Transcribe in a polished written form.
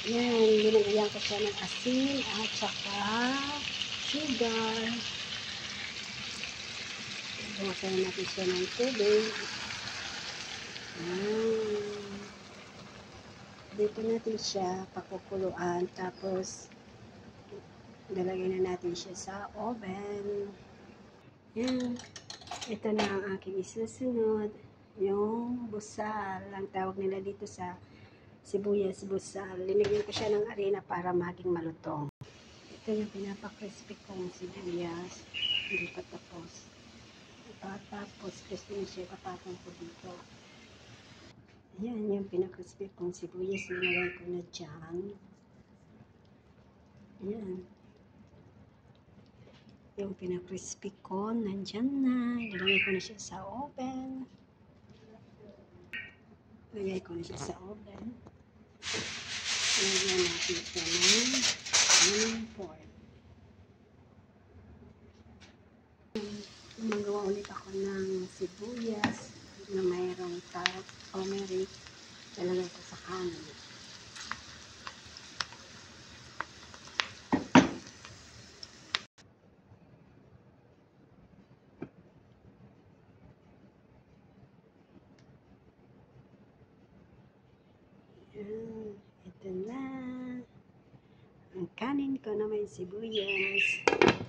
Yan, linagyan ko siya ng asin at saka sugar. Bukasan natin siya ng tubig. Yan. Dito natin siya pakukuluan. Tapos, dalagyan na natin siya sa oven. Yan. Ito na ang aking isusunod. Yung busal. Ang tawag nila dito sa sibuyas busal. Linagyan ko siya ng arena para maging malutong. Ito yung pinapakrispy kong sibuyas. Hindi pa tapos. Tapos gusto niya siya kapatong ko dito. Ayan yung pinakrispy kong sibuyas. Linagyan ko na dyan. Ayan. Yung pinakrispy ko nandyan na. Ilagay ko na siya sa oven. Ilagay ko na siya sa oven. Ilagyan natin siya ng foil. Magawa ulit ako ng sibuyas na mayroong turmeric. Talagay ko sa kanin. Ito na ang kanin ko na may sibuyas.